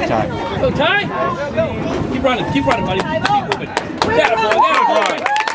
Ty. Go, Ty. Keep running, buddy. Keep moving. That boy,